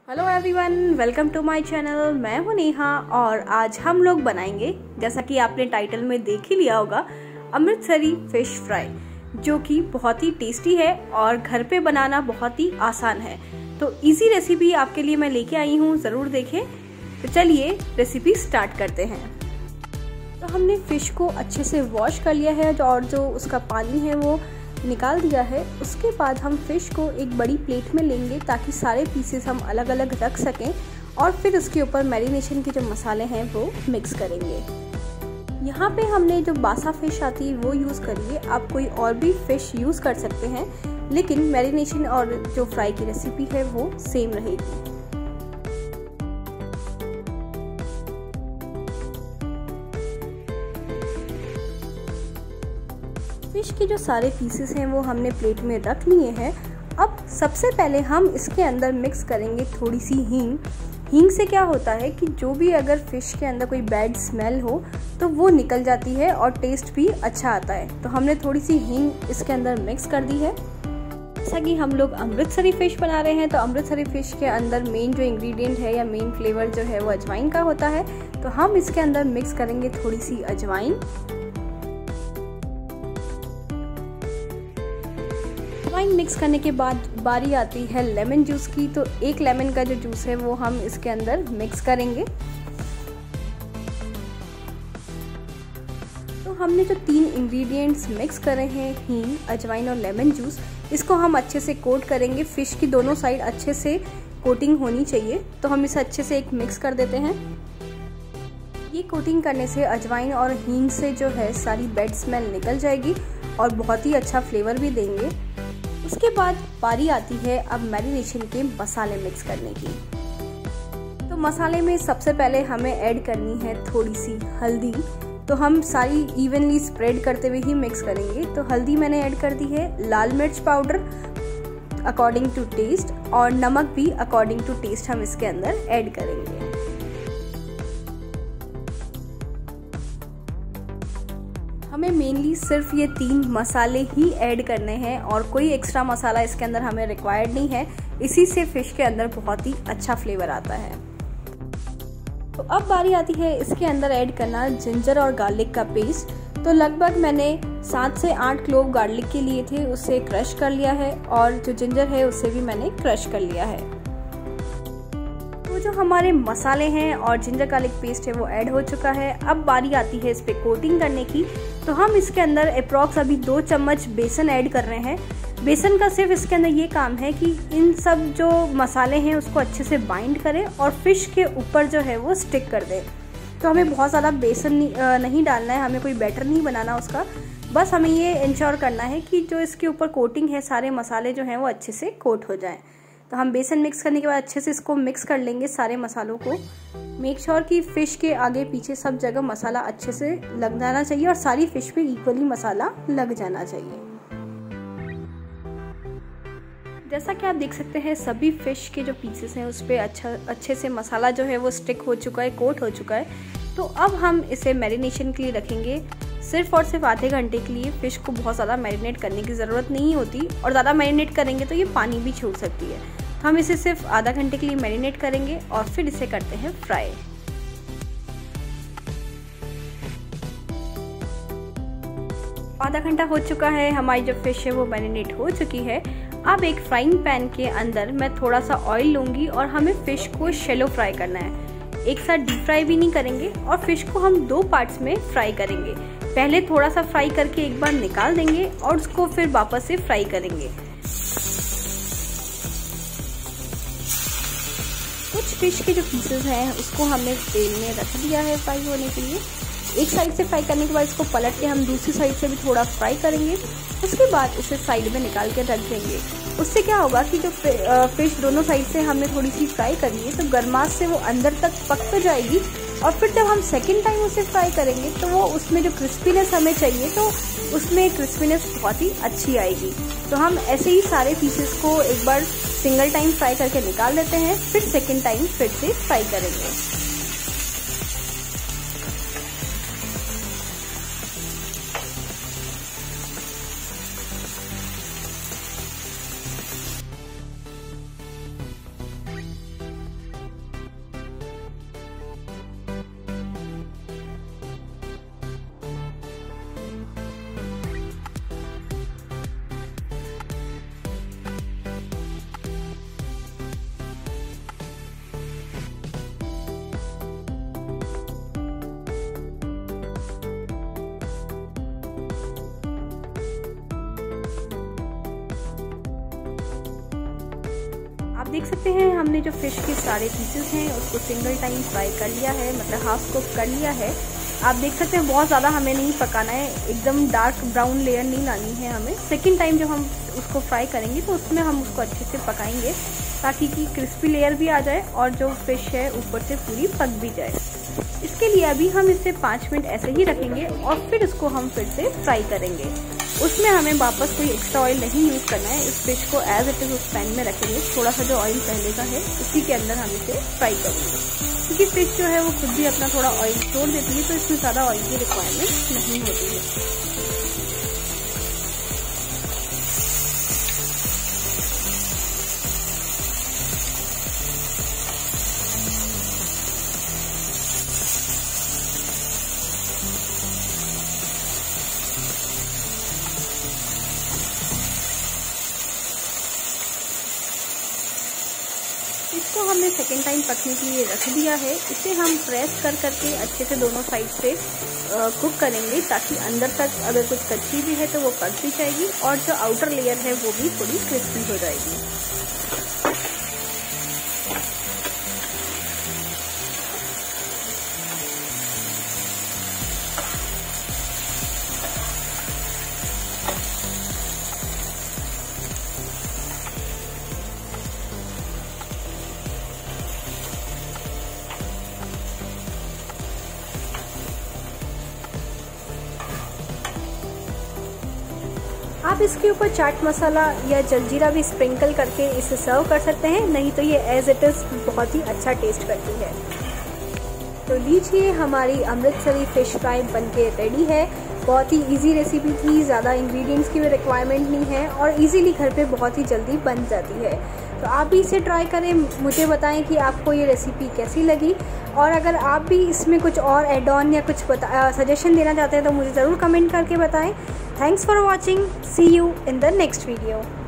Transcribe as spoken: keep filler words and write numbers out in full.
Hello everyone, welcome to my channel. मैं हूं नेहा और आज हम लोग बनाएंगे, जैसा कि आपने टाइटल में देख ही लिया होगा, अमृतसरी फिश फ्राई, जो कि बहुत ही टेस्टी है और घर पे बनाना बहुत ही आसान है। तो इजी रेसिपी आपके लिए मैं लेके आई हूं, ज़रूर देखें। तो चलिए रेसिपी स्टार्ट करते हैं। तो हमने फिश को अच्छे से वॉश कर लिया है और जो उसका पानी है वो निकाल दिया है। उसके बाद हम फिश को एक बड़ी प्लेट में लेंगे ताकि सारे पीसेस हम अलग अलग रख सकें और फिर उसके ऊपर मैरिनेशन के जो मसाले हैं वो मिक्स करेंगे। यहाँ पे हमने जो बासा फिश आती है वो यूज़ करिए, आप कोई और भी फिश यूज़ कर सकते हैं, लेकिन मैरिनेशन और जो फ्राई की रेसिपी है वो सेम रहेगी। फिश के जो सारे पीसेस हैं वो हमने प्लेट में रख लिए हैं। अब सबसे पहले हम इसके अंदर मिक्स करेंगे थोड़ी सी हींग। हींग से क्या होता है कि जो भी अगर फिश के अंदर कोई बैड स्मेल हो तो वो निकल जाती है और टेस्ट भी अच्छा आता है। तो हमने थोड़ी सी हींग इसके अंदर मिक्स कर दी है। जैसा कि हम लोग अमृतसरी फिश बना रहे हैं, तो अमृतसरी फिश के अंदर मेन जो इंग्रेडिएंट है या मेन फ्लेवर जो है वो अजवाइन का होता है। तो हम इसके अंदर मिक्स करेंगे थोड़ी सी अजवाइन। अजवाइन मिक्स करने के बाद बारी आती है लेमन जूस की। तो एक लेमन का जो जूस है वो हम इसके अंदर मिक्स करेंगे। तो हमने जो तीन इंग्रेडिएंट्स मिक्स करे हैं, हींग, अजवाइन और लेमन जूस, इसको हम अच्छे से कोट करेंगे। फिश की दोनों साइड अच्छे से कोटिंग होनी चाहिए। तो हम इसे अच्छे से एक मिक्स कर देते हैं। ये कोटिंग करने से अजवाइन और हींग से जो है सारी बैड स्मेल निकल जाएगी और बहुत ही अच्छा फ्लेवर भी देंगे। उसके बाद बारी आती है अब मैरिनेशन के मसाले मिक्स करने की। तो मसाले में सबसे पहले हमें ऐड करनी है थोड़ी सी हल्दी। तो हम सारी इवनली स्प्रेड करते हुए ही मिक्स करेंगे। तो हल्दी मैंने ऐड कर दी है, लाल मिर्च पाउडर अकॉर्डिंग टू टेस्ट और नमक भी अकॉर्डिंग टू टेस्ट हम इसके अंदर ऐड करेंगे। हमें मेनली सिर्फ ये तीन मसाले ही ऐड करने हैं और कोई एक्स्ट्रा मसाला इसके अंदर हमें रिक्वायर्ड नहीं है। इसी से फिश के अंदर बहुत ही अच्छा फ्लेवर आता है। तो अब बारी आती है इसके अंदर ऐड करना जिंजर और गार्लिक का पेस्ट। तो लगभग मैंने सात से आठ क्लोव गार्लिक के लिए थे, उससे क्रश कर लिया है और जो जिंजर है उससे भी मैंने क्रश कर लिया है। तो जो हमारे मसाले हैं और जिंजर गार्लिक पेस्ट है वो ऐड हो चुका है। अब बारी आती है इस पे कोटिंग करने की। तो हम इसके अंदर अप्रॉक्स अभी दो चम्मच बेसन ऐड कर रहे हैं। बेसन का सिर्फ इसके अंदर ये काम है कि इन सब जो मसाले हैं उसको अच्छे से बाइंड करें और फिश के ऊपर जो है वो स्टिक कर दे। तो हमें बहुत ज़्यादा बेसन नहीं डालना है, हमें कोई बैटर नहीं बनाना उसका। बस हमें ये इंश्योर करना है कि जो इसके ऊपर कोटिंग है सारे मसाले जो हैं वो अच्छे से कोट हो जाएं। तो हम बेसन मिक्स करने के बाद अच्छे से इसको मिक्स कर लेंगे सारे मसालों को। मेक श्योर कि फिश के आगे पीछे सब जगह मसाला अच्छे से लग जाना चाहिए और सारी फिश पे इक्वली मसाला लग जाना चाहिए। जैसा कि आप देख सकते हैं सभी फिश के जो पीसेस हैं उस पर अच्छा अच्छे से मसाला जो है वो स्टिक हो चुका है, कोट हो चुका है। तो अब हम इसे मैरिनेशन के लिए रखेंगे सिर्फ और सिर्फ आधे घंटे के लिए। फिश को बहुत ज़्यादा मैरिनेट करने की ज़रूरत नहीं होती और ज़्यादा मैरिनेट करेंगे तो ये पानी भी छोड़ सकती है। हम इसे सिर्फ आधा घंटे के लिए मैरिनेट करेंगे और फिर इसे करते हैं फ्राई। आधा घंटा हो चुका है, हमारी जो फिश है वो मैरिनेट हो चुकी है। अब एक फ्राइंग पैन के अंदर मैं थोड़ा सा ऑयल लूँगी और हमें फ़िश को शैलो फ्राई करना है। एक साथ डीप फ्राई भी नहीं करेंगे और फिश को हम दो पार्ट्स में फ्राई करेंगे। पहले थोड़ा सा फ्राई करके एक बार निकाल देंगे और उसको फिर वापस से फ्राई करेंगे। कुछ फिश के जो पीसेस हैं उसको हमने तेल में रख दिया है फ्राई होने के लिए। एक साइड से फ्राई करने के बाद इसको पलट के हम दूसरी साइड से भी थोड़ा फ्राई करेंगे। उसके बाद इसे साइड में निकाल के रख देंगे। उससे क्या होगा कि जो फिश दोनों साइड से हमने थोड़ी सी फ्राई करी है तो गर्माश से वो अंदर तक पक तो जाएगी और फिर जब हम सेकेंड टाइम उसे फ्राई करेंगे तो वो उसमें जो क्रिस्पीनेस हमें चाहिए तो उसमें क्रिस्पीनेस बहुत ही अच्छी आएगी। तो हम ऐसे ही सारे पीसेस को एक बार सिंगल टाइम फ्राई करके निकाल लेते हैं, फिर सेकेंड टाइम फिर से फ्राई करेंगे। देख सकते हैं हमने जो फ़िश के सारे पीसेस हैं उसको सिंगल टाइम फ्राई कर लिया है, मतलब हाफ कुक कर लिया है। आप देख सकते हैं बहुत ज़्यादा हमें नहीं पकाना है, एकदम डार्क ब्राउन लेयर नहीं लानी है हमें। सेकंड टाइम जब हम उसको फ्राई करेंगे तो उसमें हम उसको अच्छे से पकाएंगे ताकि कि क्रिस्पी लेयर भी आ जाए और जो फ़िश है ऊपर से पूरी पक भी जाए। इसके लिए अभी हम इसे पाँच मिनट ऐसे ही रखेंगे और फिर इसको हम फिर से फ्राई करेंगे। उसमें हमें वापस कोई एक्स्ट्रा ऑयल नहीं यूज़ करना है, इस फिश को एज इट इज़ उस पैन में रखेंगे। थोड़ा सा जो ऑयल पहले का है उसी के अंदर हम इसे फ्राई करेंगे, क्योंकि फिश जो है वो खुद भी अपना थोड़ा ऑयल छोड़ देती है, तो इसमें ज़्यादा ऑयल की रिक्वायरमेंट नहीं होती है। इसको हमने सेकेंड टाइम पकने के लिए रख दिया है। इसे हम प्रेस कर करके अच्छे से दोनों साइड से कुक करेंगे ताकि अंदर तक अगर कुछ कच्ची भी है तो वो पक भी जाएगी और जो आउटर लेयर है वो भी थोड़ी क्रिस्पी हो जाएगी। आप इसके ऊपर चाट मसाला या जलजीरा भी स्प्रिंकल करके इसे सर्व कर सकते हैं, नहीं तो ये एज इट इज़ बहुत ही अच्छा टेस्ट करती है। तो लीजिए हमारी अमृतसरी फ़िश फ्राई बनके रेडी है। बहुत ही इजी रेसिपी थी, ज़्यादा इंग्रेडिएंट्स की भी रिक्वायरमेंट नहीं है और इजीली घर पे बहुत ही जल्दी बन जाती है। तो आप भी इसे ट्राई करें, मुझे बताएं कि आपको ये रेसिपी कैसी लगी और अगर आप भी इसमें कुछ और एड ऑन या कुछ बता सजेशन देना चाहते हैं तो मुझे ज़रूर कमेंट करके बताएं। Thanks for watching, see you in the next video.